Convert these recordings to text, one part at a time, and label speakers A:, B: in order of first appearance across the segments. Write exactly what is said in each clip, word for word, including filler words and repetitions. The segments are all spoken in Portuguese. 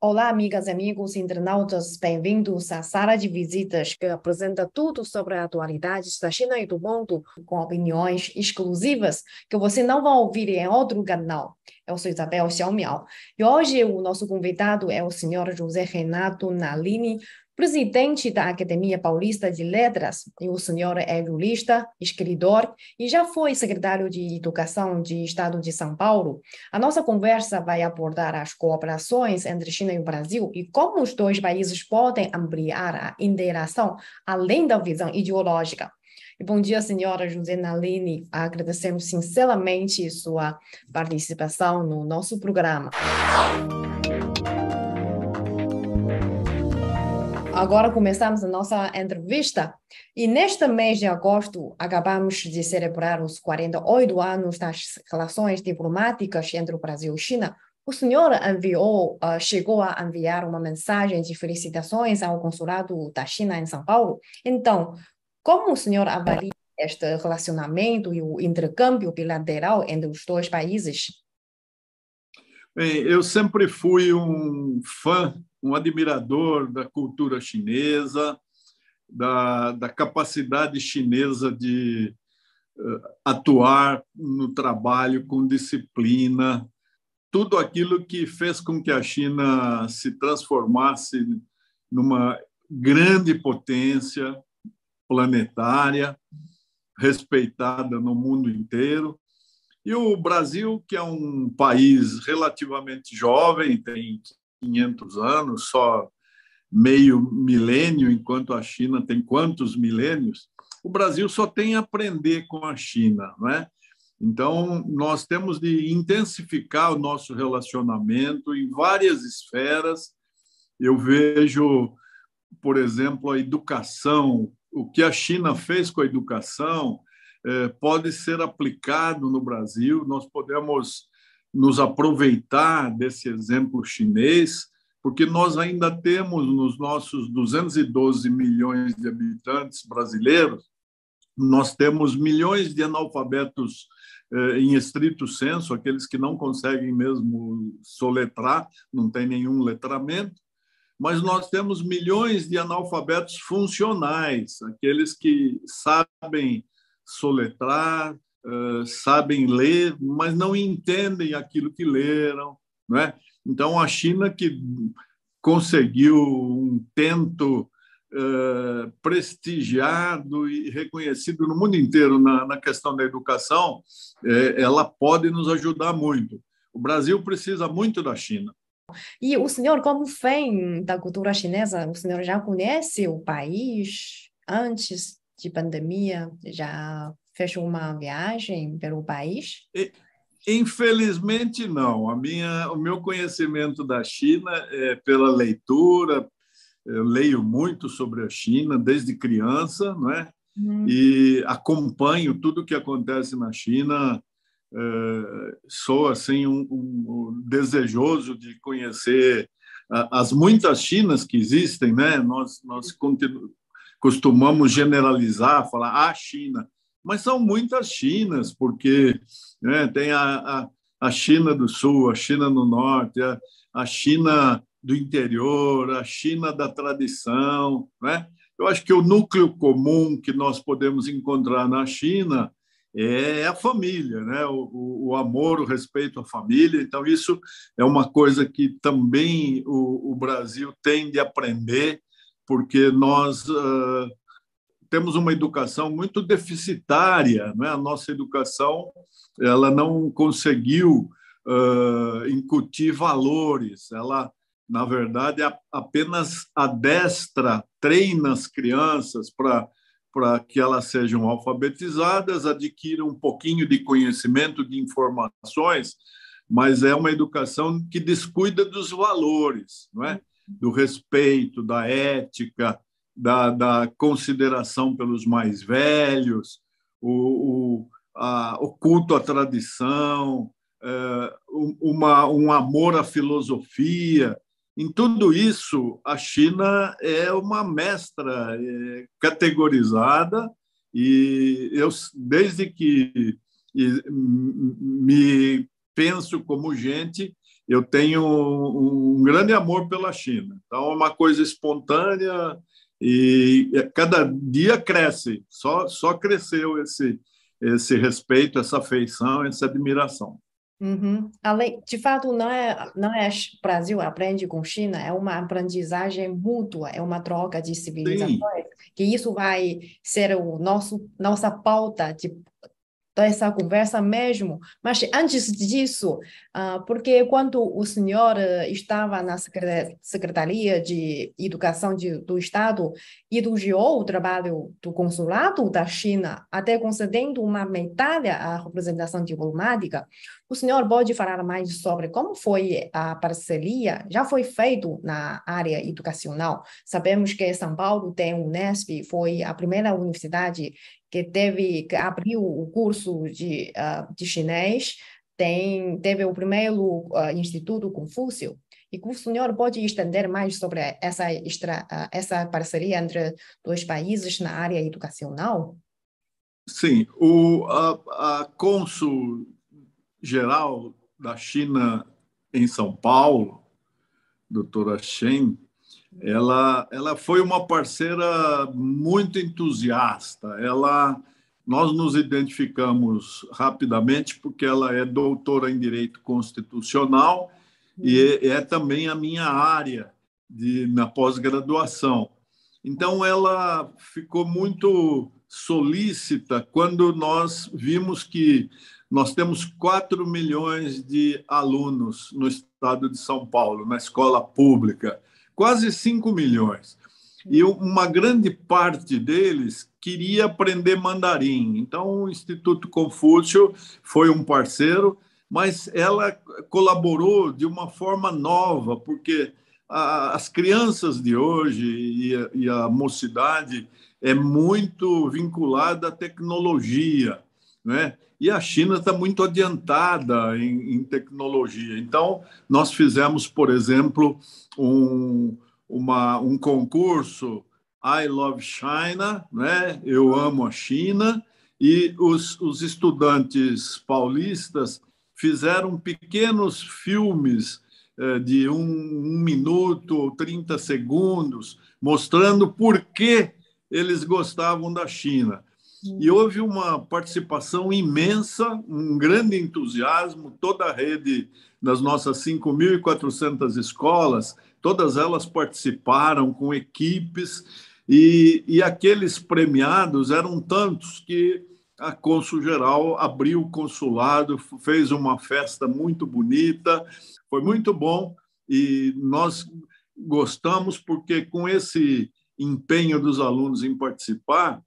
A: Olá, amigas e amigos internautas, bem-vindos à sala de visitas que apresenta tudo sobre as atualidades da China e do mundo, com opiniões exclusivas que você não vai ouvir em outro canal. Eu sou Isabel Xiaomiao e hoje o nosso convidado é o senhor José Renato Nalini, presidente da Academia Paulista de Letras, e o senhor é jurista, escritor e já foi secretário de Educação de Estado de São Paulo. A nossa conversa vai abordar as cooperações entre China e o Brasil e como os dois países podem ampliar a interação além da visão ideológica. E bom dia, senhora José Nalini. Agradecemos sinceramente sua participação no nosso programa. Agora começamos a nossa entrevista e neste mês de agosto acabamos de celebrar os quarenta e oito anos das relações diplomáticas entre o Brasil e China. O senhor enviou, uh, chegou a enviar uma mensagem de felicitações ao consulado da China em São Paulo. Então, como o senhor avalia este relacionamento e o intercâmbio bilateral entre os dois países?
B: Bem, eu sempre fui um fã, um admirador da cultura chinesa, da, da capacidade chinesa de uh, atuar no trabalho com disciplina, tudo aquilo que fez com que a China se transformasse numa grande potência planetária, respeitada no mundo inteiro. E o Brasil, que é um país relativamente jovem, tem quinhentos anos, só meio milênio, enquanto a China tem quantos milênios, o Brasil só tem a aprender com a China, não é? Então, nós temos de intensificar o nosso relacionamento em várias esferas. Eu vejo, por exemplo, a educação, o que a China fez com a educação, pode ser aplicado no Brasil. Nós podemos nos aproveitar desse exemplo chinês, porque nós ainda temos nos nossos duzentos e doze milhões de habitantes brasileiros, nós temos milhões de analfabetos em estrito senso, aqueles que não conseguem mesmo soletrar, não tem nenhum letramento, mas nós temos milhões de analfabetos funcionais, aqueles que sabem soletrar, uh, sabem ler, mas não entendem aquilo que leram, não é? Então, a China, que conseguiu um tento uh, prestigiado e reconhecido no mundo inteiro na, na questão da educação, eh, ela pode nos ajudar muito. O Brasil precisa muito da China.
A: E o senhor, como fã da cultura chinesa, o senhor já conhece o país antes de pandemia? Já fez uma viagem pelo país?
B: Infelizmente, não. A minha, o meu conhecimento da China é pela leitura. Eu leio muito sobre a China desde criança, não é? Hum. E acompanho tudo o que acontece na China. Uh, sou assim um, um, um desejoso de conhecer uh, as muitas Chinas que existem, né? Nós nós continu, costumamos generalizar, falar a China, mas são muitas Chinas, porque né, tem a, a, a China do Sul, a China do Norte, a, a China do interior, a China da tradição, né? Eu acho que o núcleo comum que nós podemos encontrar na China é a família, né? o, o amor, o respeito à família. Então, isso é uma coisa que também o, o Brasil tem de aprender, porque nós uh, temos uma educação muito deficitária, né? A nossa educação ela não conseguiu uh, incutir valores, ela, na verdade, apenas adestra, treina as crianças para para que elas sejam alfabetizadas, adquiram um pouquinho de conhecimento, de informações, mas é uma educação que descuida dos valores, não é? Do respeito, da ética, da, da consideração pelos mais velhos, o, o, a, o culto à tradição, é, uma, um amor à filosofia. Em tudo isso, a China é uma mestra é, categorizada e eu, desde que me penso como gente, eu tenho um, um grande amor pela China. Então, é uma coisa espontânea e cada dia cresce. Só, só cresceu esse, esse respeito, essa afeição, essa admiração.
A: Uhum. Além, de fato, não é, não é o Brasil aprende com China, é uma aprendizagem mútua, é uma troca de
B: Sim,
A: civilizações, que isso vai ser o nosso, nossa pauta de dessa conversa mesmo. Mas antes disso, ah, porque quando o senhor eh, estava na secre- Secretaria de Educação de- do Estado, elogiou o trabalho do consulado da China, até concedendo uma medalha à representação diplomática, o senhor pode falar mais sobre como foi a parceria? Já foi feito na área educacional. Sabemos que São Paulo tem o Unesp, foi a primeira universidade que teve que abriu o curso de, uh, de chinês, tem, teve o primeiro uh, Instituto Confúcio. E o senhor pode estender mais sobre essa, extra, uh, essa parceria entre dois países na área educacional?
B: sim. O, a, a cônsul geral da China em São Paulo, doutora Shen, ela, ela foi uma parceira muito entusiasta. Ela, nós nos identificamos rapidamente porque ela é doutora em Direito Constitucional e
A: Hum.
B: é, é também a minha área de, na pós-graduação. Então, ela ficou muito solícita quando nós vimos que nós temos quatro milhões de alunos no estado de São Paulo, na escola pública, quase cinco milhões. E uma grande parte deles queria aprender mandarim. Então, o Instituto Confúcio foi um parceiro, mas ela colaborou de uma forma nova, porque as crianças de hoje e a, e a mocidade é muito vinculada à tecnologia, né? E a China está muito adiantada em, em tecnologia. Então, nós fizemos, por exemplo, um, uma, um concurso I Love China, né? Eu amo a China, e os, os estudantes paulistas fizeram pequenos filmes eh, de um, um minuto ou trinta segundos, mostrando por que eles gostavam da China. E houve uma participação imensa, um grande entusiasmo, toda a rede das nossas cinco mil e quatrocentas escolas, todas elas participaram com equipes, e, e aqueles premiados eram tantos que a cônsul-geral abriu o consulado, fez uma festa muito bonita, foi muito bom, e nós gostamos porque com esse empenho dos alunos em participar,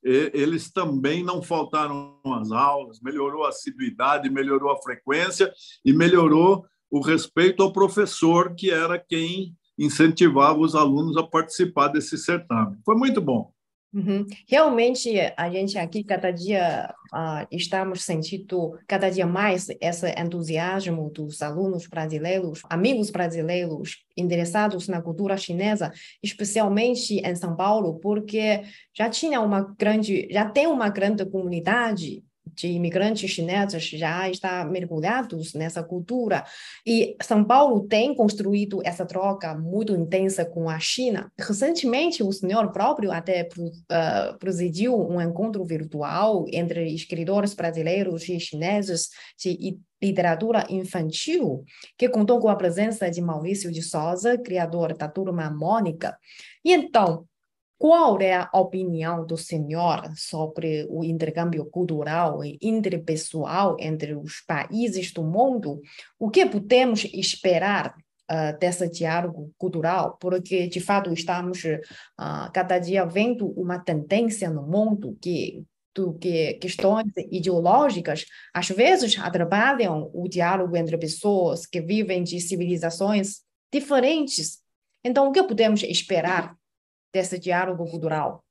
B: eles também não faltaram às aulas, melhorou a assiduidade, melhorou a frequência e melhorou o respeito ao professor, que era quem incentivava os alunos a participar desse certame. Foi muito bom.
A: Uhum. Realmente, a gente aqui, cada dia, ah, estamos sentindo cada dia mais esse entusiasmo dos alunos brasileiros, amigos brasileiros interessados na cultura chinesa, especialmente em São Paulo, porque já tinha uma grande, já tem uma grande comunidade de imigrantes chineses já está mergulhados nessa cultura. E São Paulo tem construído essa troca muito intensa com a China. Recentemente, o senhor próprio até uh, presidiu um encontro virtual entre escritores brasileiros e chineses de literatura infantil, que contou com a presença de Maurício de Souza, criador da Turma Mônica. E então, qual é a opinião do senhor sobre o intercâmbio cultural e interpessoal entre os países do mundo? O que podemos esperar uh, desse diálogo cultural? Porque, de fato, estamos uh, cada dia vendo uma tendência no mundo que do que questões ideológicas, às vezes, atrapalham o diálogo entre pessoas que vivem de civilizações diferentes. Então, o que podemos esperar desse diálogo cultural?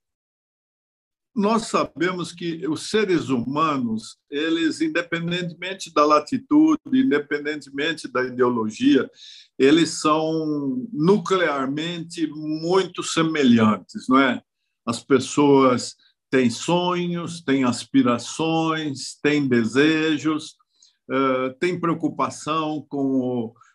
B: Nós sabemos que os seres humanos, eles, independentemente da latitude, independentemente da ideologia, eles são nuclearmente muito semelhantes, não é? As pessoas têm sonhos, têm aspirações, têm desejos, têm preocupação com o,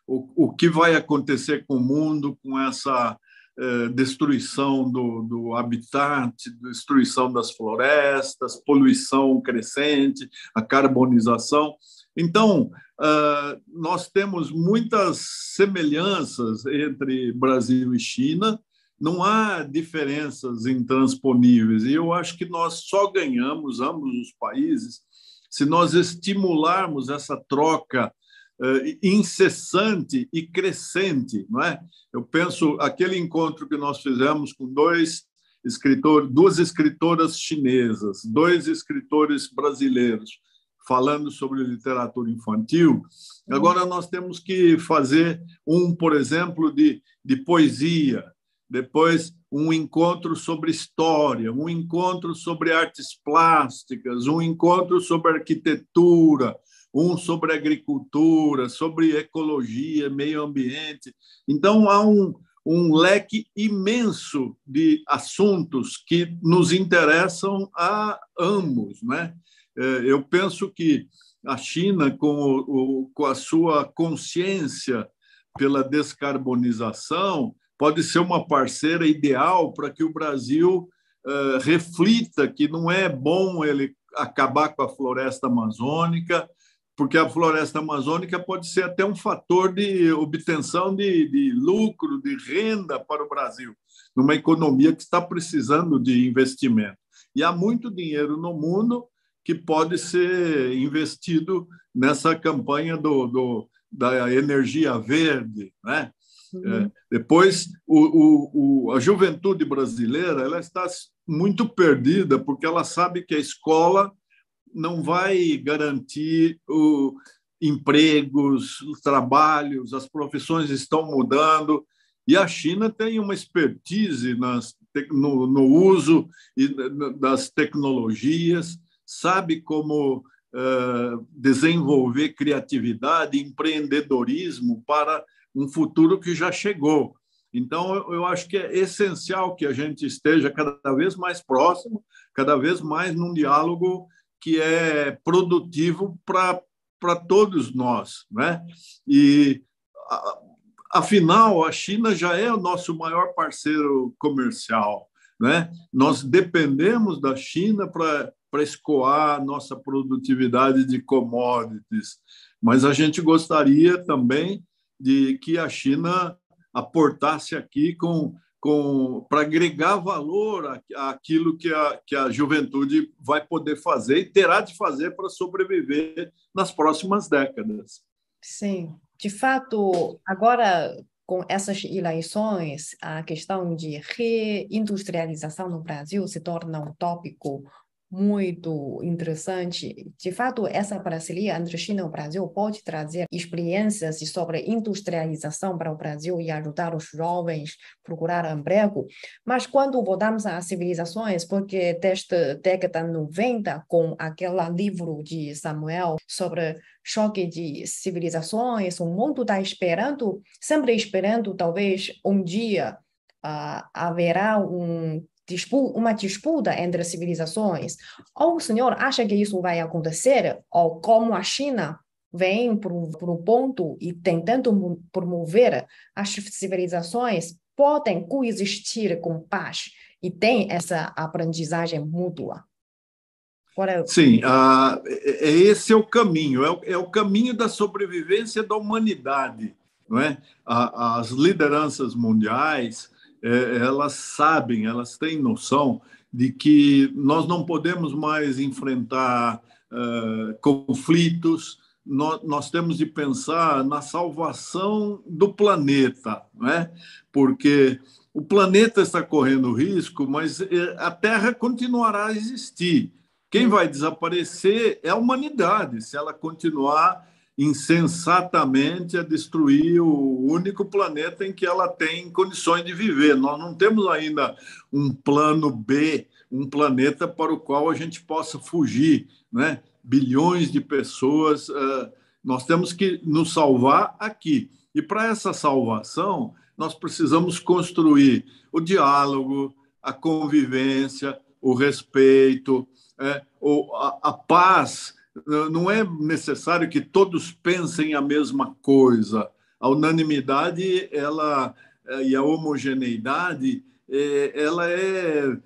B: o, o que vai acontecer com o mundo com essa eh, destruição do, do habitat, destruição das florestas, poluição crescente, a carbonização. Então, uh, nós temos muitas semelhanças entre Brasil e China, não há diferenças intransponíveis, e eu acho que nós só ganhamos, ambos os países, se nós estimularmos essa troca uh, incessante e crescente, não é? Eu penso, aquele encontro que nós fizemos com dois escritores, duas escritoras chinesas, dois escritores brasileiros, falando sobre literatura infantil, agora nós temos que fazer um, por exemplo, de, de poesia, depois um encontro sobre história, um encontro sobre artes plásticas, um encontro sobre arquitetura, um sobre agricultura, sobre ecologia, meio ambiente. Então, há um, um leque imenso de assuntos que nos interessam a ambos, né? Eu penso que a China, com, o, com a sua consciência pela descarbonização, pode ser uma parceira ideal para que o Brasil uh, reflita que não é bom ele acabar com a floresta amazônica, porque a floresta amazônica pode ser até um fator de obtenção de, de lucro, de renda para o Brasil, numa economia que está precisando de investimento. E há muito dinheiro no mundo que pode ser investido nessa campanha do, do, da energia verde, né? Uhum. É, depois, o, o, o, a juventude brasileira ela está muito perdida, porque ela sabe que a escola não vai garantir o, empregos, os trabalhos, as profissões estão mudando, e a China tem uma expertise nas, no, no uso das tecnologias, sabe como uh, desenvolver criatividade, empreendedorismo para um futuro que já chegou. Então, eu, eu acho que é essencial que a gente esteja cada vez mais próximo, cada vez mais num diálogo que é produtivo para para todos nós, né? E, a, afinal, a China já é o nosso maior parceiro comercial, né? Nós dependemos da China para para escoar nossa produtividade de commodities. Mas a gente gostaria também de que a China aportasse aqui com, com, para agregar valor àquilo que a, que a juventude vai poder fazer e terá de fazer para sobreviver nas próximas décadas.
A: Sim, de fato, agora com essas eleições, a questão de reindustrialização no Brasil se torna um tópico muito interessante. De fato, essa parceria entre China e o Brasil pode trazer experiências sobre industrialização para o Brasil e ajudar os jovens a procurar emprego. Mas quando voltamos às civilizações, porque desde a década de noventa, com aquele livro de Samuel sobre choque de civilizações, o mundo está esperando, sempre esperando, talvez um dia uh, haverá um uma disputa entre civilizações, ou o senhor acha que isso vai acontecer, ou como a China vem para o ponto e tentando promover as civilizações podem coexistir com paz e tem essa aprendizagem mútua?
B: É... Sim, uh, esse é o caminho, é o, é o caminho da sobrevivência da humanidade, não é? As lideranças mundiais elas sabem, elas têm noção de que nós não podemos mais enfrentar uh, conflitos, nós, nós temos de pensar na salvação do planeta, não é? Porque o planeta está correndo risco, mas a Terra continuará a existir. Quem vai desaparecer é a humanidade, se ela continuar insensatamente a destruir o único planeta em que ela tem condições de viver. Nós não temos ainda um plano B, um planeta para o qual a gente possa fugir, né? Bilhões de pessoas, nós temos que nos salvar aqui. E para essa salvação, nós precisamos construir o diálogo, a convivência, o respeito, a paz. Não é necessário que todos pensem a mesma coisa, A unanimidade ela, e a homogeneidade ela é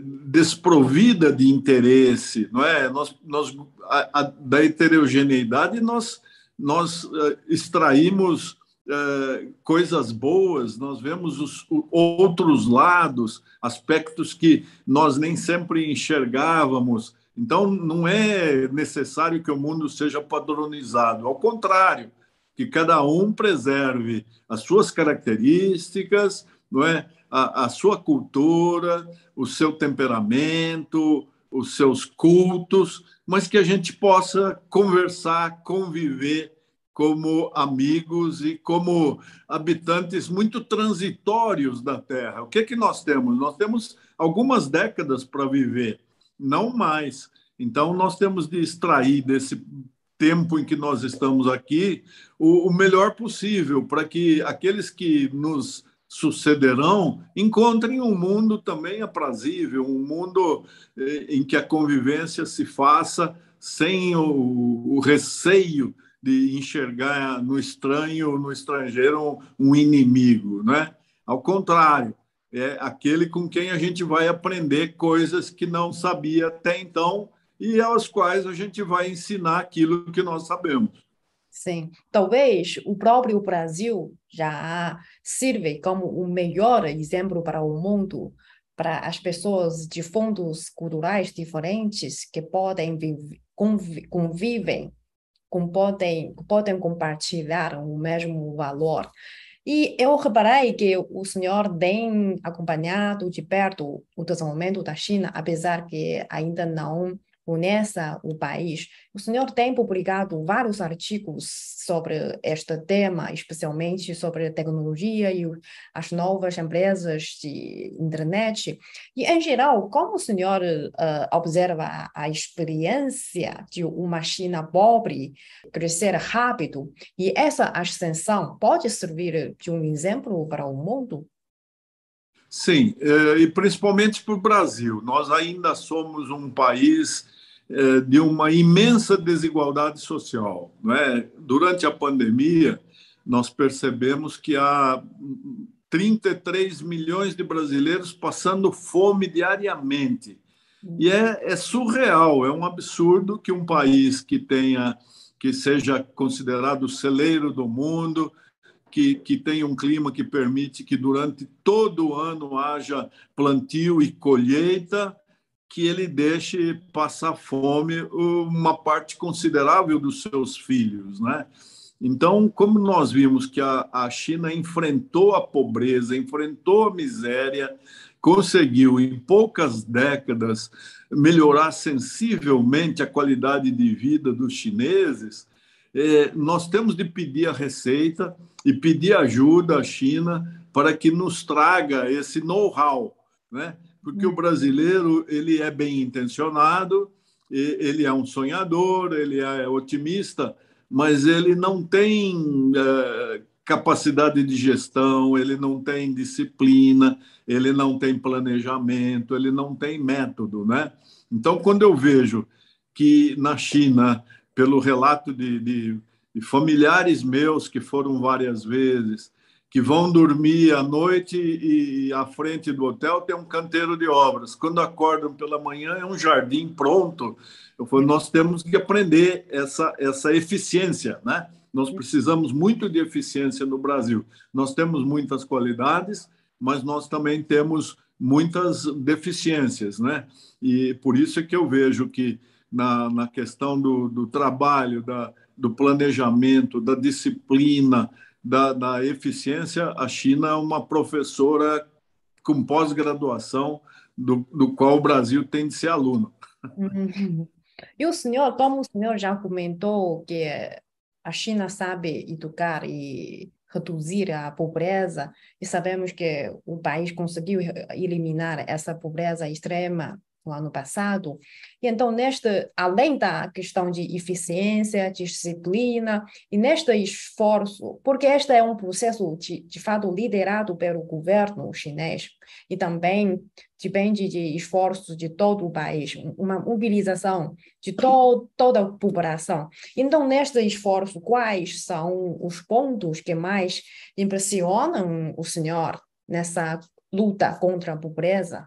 B: desprovida de interesse, não é? Nós, nós, a, a, da heterogeneidade nós, nós uh, extraímos uh, coisas boas, nós vemos os outros lados, aspectos que nós nem sempre enxergávamos. Então, não é necessário que o mundo seja padronizado, ao contrário, que cada um preserve as suas características, não é? A, a sua cultura, o seu temperamento, os seus cultos, mas que a gente possa conversar, conviver como amigos e como habitantes muito transitórios da Terra. O que é que nós temos? Nós temos algumas décadas para viver, não mais. Então, nós temos de extrair desse tempo em que nós estamos aqui o, o melhor possível para que aqueles que nos sucederão encontrem um mundo também aprazível, um mundo eh, em que a convivência se faça sem o, o receio de enxergar no estranho, no estrangeiro, um inimigo, né? Ao contrário, é aquele com quem a gente vai aprender coisas que não sabia até então e aos quais a gente vai ensinar aquilo que nós sabemos.
A: Sim, talvez o próprio Brasil já sirva como o melhor exemplo para o mundo, para as pessoas de fundos culturais diferentes que podem vive, convi, convivem, com, podem, podem compartilhar o mesmo valor. E eu reparei que o senhor tem acompanhado de perto o desenvolvimento da China, apesar que ainda não conhece o país. O senhor tem publicado vários artigos sobre este tema, especialmente sobre tecnologia e as novas empresas de internet. E, em geral, como o senhor uh, observa a experiência de uma China pobre crescer rápido, e essa ascensão pode servir de um exemplo para o mundo?
B: Sim, e principalmente para o Brasil. Nós ainda somos um país de uma imensa desigualdade social, não é? Durante a pandemia, nós percebemos que há trinta e três milhões de brasileiros passando fome diariamente. E é, é surreal, é um absurdo que um país que tenha, que seja considerado o celeiro do mundo, Que, que tem um clima que permite que durante todo o ano haja plantio e colheita, que ele deixe passar fome uma parte considerável dos seus filhos, né? Então, como nós vimos que a, a China enfrentou a pobreza, enfrentou a miséria, conseguiu em poucas décadas melhorar sensivelmente a qualidade de vida dos chineses, eh, nós temos de pedir a Receita e pedir ajuda à China para que nos traga esse know-how, né? Porque o brasileiro ele é bem intencionado, ele é um sonhador, ele é otimista, mas ele não tem é, capacidade de gestão, ele não tem disciplina, ele não tem planejamento, ele não tem método, né? Então, quando eu vejo que na China, pelo relato de, de, de familiares meus que foram várias vezes, que vão dormir à noite e à frente do hotel tem um canteiro de obras. Quando acordam pela manhã é um jardim pronto. Eu falo, nós temos que aprender essa, essa eficiência, né? Nós precisamos muito de eficiência no Brasil. Nós temos muitas qualidades, mas nós também temos muitas deficiências, né? E por isso é que eu vejo que na, na questão do, do trabalho, da, do planejamento, da disciplina, Da, da eficiência, a China é uma professora com pós-graduação, do, do qual o Brasil tem de ser aluno.
A: Uhum. E o senhor, como o senhor já comentou que a China sabe educar e reduzir a pobreza, e sabemos que o país conseguiu eliminar essa pobreza extrema no ano passado. E então, neste, além da questão de eficiência, disciplina, e neste esforço, porque este é um processo de, de fato liderado pelo governo chinês, e também depende de esforços de todo o país, uma mobilização de to toda a população. Então, neste esforço, quais são os pontos que mais impressionam o senhor nessa luta contra a pobreza?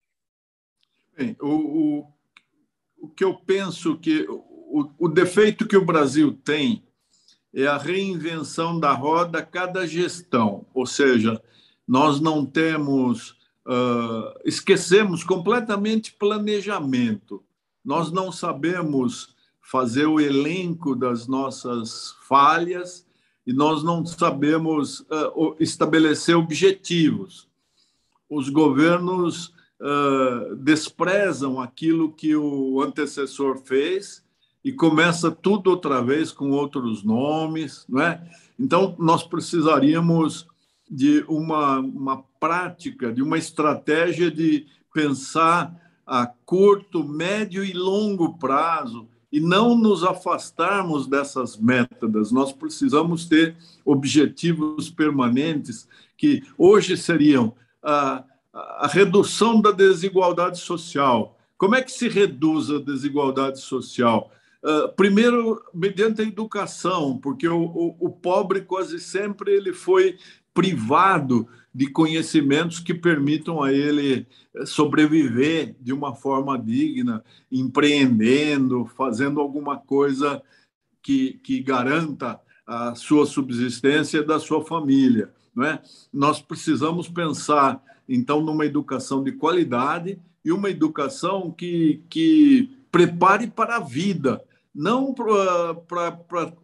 B: Bem, o, o, o que eu penso que o, o defeito que o Brasil tem é a reinvenção da roda a cada gestão, ou seja, nós não temos, uh, esquecemos completamente planejamento, nós não sabemos fazer o elenco das nossas falhas e nós não sabemos uh, estabelecer objetivos. Os governos uh, desprezam aquilo que o antecessor fez e começa tudo outra vez com outros nomes, não é? Então, nós precisaríamos de uma, uma prática, de uma estratégia de pensar a curto, médio e longo prazo e não nos afastarmos dessas metas. Nós precisamos ter objetivos permanentes que hoje seriam a, a redução da desigualdade social. Como é que se reduz a desigualdade social? Uh, primeiro, mediante a educação, porque o, o, o pobre quase sempre ele foi privado de conhecimentos que permitam a ele sobreviver de uma forma digna, empreendendo, fazendo alguma coisa que, que garanta a sua subsistência da sua família, não é? Nós precisamos pensar, então, numa educação de qualidade e uma educação que, que prepare para a vida, não para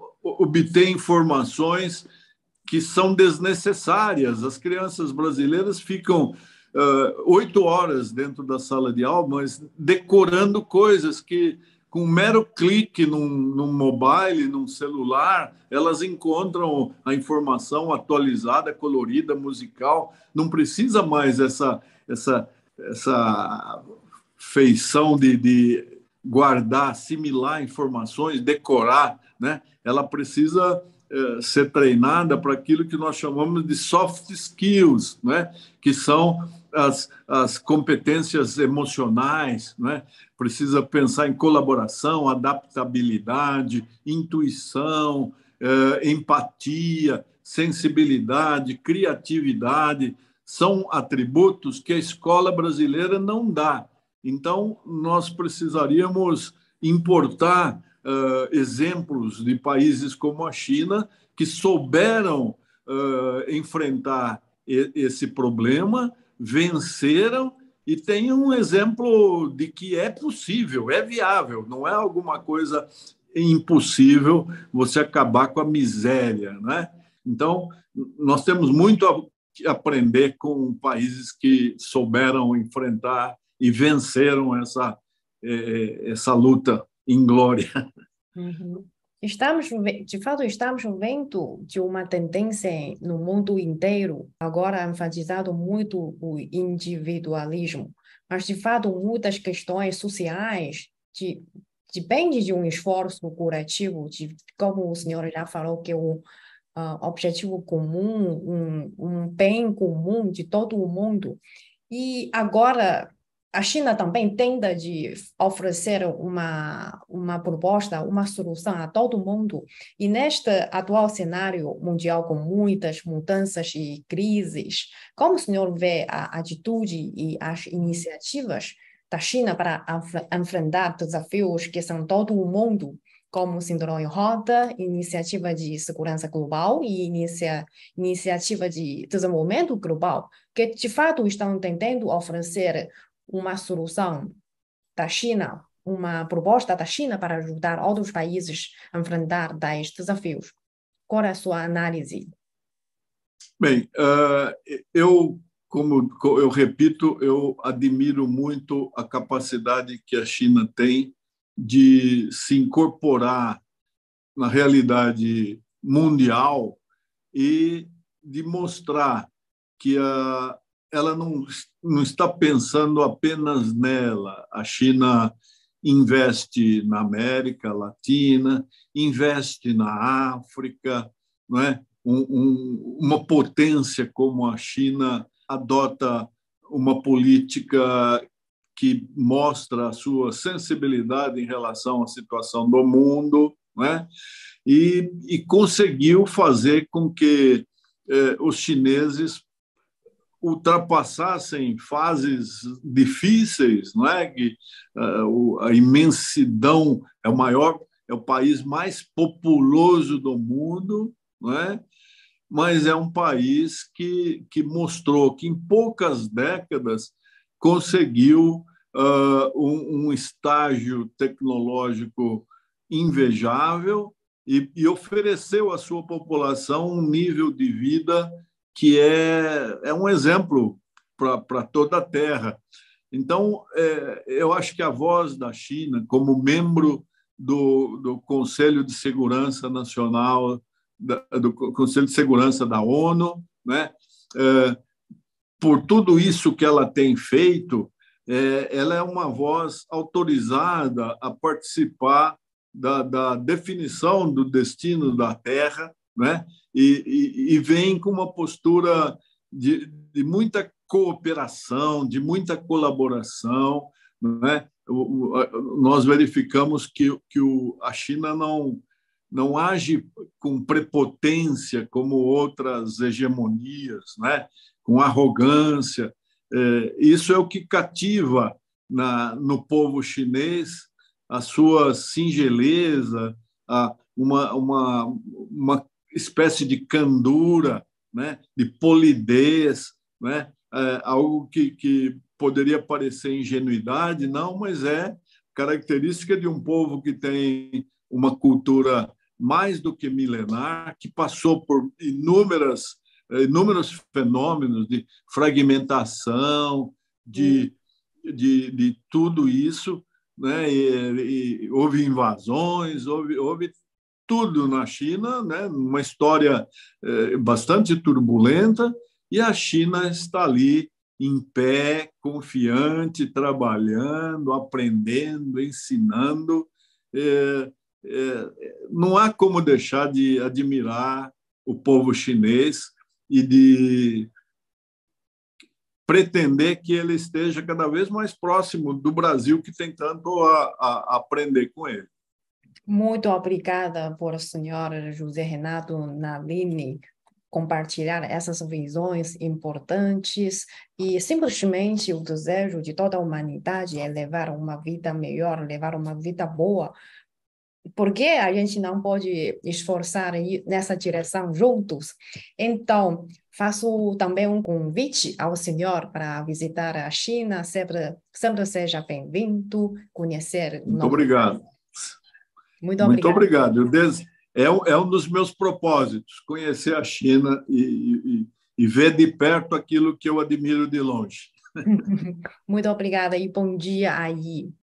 B: obter informações que são desnecessárias. As crianças brasileiras ficam oito uh, horas dentro da sala de aula, mas decorando coisas que, com um mero clique num, num mobile, num celular, elas encontram a informação atualizada, colorida, musical. Não precisa mais essa, essa, essa feição de, de guardar, assimilar informações, decorar, né? Ela precisa eh, ser treinada para aquilo que nós chamamos de soft skills, né? Que são as, as competências emocionais, né? Precisa pensar em colaboração, adaptabilidade, intuição, eh, empatia, sensibilidade, criatividade. São atributos que a escola brasileira não dá. Então, nós precisaríamos importar uh, exemplos de países como a China, que souberam uh, enfrentar e, esse problema, venceram e têm um exemplo de que é possível, é viável, não é alguma coisa impossível você acabar com a miséria, né? Então, nós temos muito a aprender com países que souberam enfrentar e venceram essa, essa luta inglória.
A: Uhum. Estamos, de fato, estamos vendo de uma tendência no mundo inteiro, agora enfatizado muito o individualismo, mas, de fato, muitas questões sociais de, dependem de um esforço coletivo, de, como o senhor já falou, que o uh, objetivo comum, um, um bem comum de todo o mundo. E agora, a China também tenta de oferecer uma, uma proposta, uma solução a todo mundo. E neste atual cenário mundial com muitas mudanças e crises, como o senhor vê a atitude e as iniciativas da China para enfrentar desafios que são todo o mundo, como o Cinturão em Roda, Iniciativa de Segurança Global e inicia, Iniciativa de Desenvolvimento Global, que de fato estão tentando oferecer uma solução da China, uma proposta da China para ajudar outros países a enfrentar tais desafios. Qual é a sua análise?
B: Bem, eu, como eu repito, eu admiro muito a capacidade que a China tem de se incorporar na realidade mundial e de mostrar que a, ela não, não está pensando apenas nela. A China investe na América Latina, investe na África, não é? Um, um, uma potência como a China adota uma política que mostra a sua sensibilidade em relação à situação do mundo, não é? e, e conseguiu fazer com que eh, os chineses ultrapassassem fases difíceis, não é? Que uh, a imensidão é o maior, é o país mais populoso do mundo, não é? Mas é um país que, que mostrou que em poucas décadas conseguiu uh, um, um estágio tecnológico invejável e, e ofereceu à sua população um nível de vida que é, é um exemplo para toda a Terra. Então, é, eu acho que a voz da China, como membro do, do Conselho de Segurança Nacional, da, do Conselho de Segurança da ONU, né, é, por tudo isso que ela tem feito, é, ela é uma voz autorizada a participar da, da definição do destino da Terra, né? E, e, e vem com uma postura de, de muita cooperação, de muita colaboração, né? O, o, nós verificamos que, que o, a China não, não age com prepotência como outras hegemonias, né? Com arrogância. É, isso é o que cativa na, no povo chinês, a sua singeleza, a, uma, uma, uma espécie de candura, né? De polidez, né? É, algo que, que poderia parecer ingenuidade, não, mas é característica de um povo que tem uma cultura mais do que milenar, que passou por inúmeras, inúmeros fenômenos de fragmentação, de, de, de tudo isso, né? E, e houve invasões, houve, houve tudo na China, né? Uma história eh, bastante turbulenta, e a China está ali em pé, confiante, trabalhando, aprendendo, ensinando. É, é, não há como deixar de admirar o povo chinês e de pretender que ele esteja cada vez mais próximo do Brasil, que tem tanto a, a aprender com ele.
A: Muito obrigada por o senhor José Renato Nalini compartilhar essas visões importantes, e simplesmente o desejo de toda a humanidade é levar uma vida melhor, levar uma vida boa. Por que a gente não pode esforçar nessa direção juntos? Então, faço também um convite ao senhor para visitar a China. Sempre, sempre seja bem-vindo, conhecer.
B: Muito obrigado.
A: Muito
B: Muito
A: obrigada.
B: obrigado. É um, é um dos meus propósitos, conhecer a China e, e, e ver de perto aquilo que eu admiro de longe.
A: Muito obrigada e bom dia aí.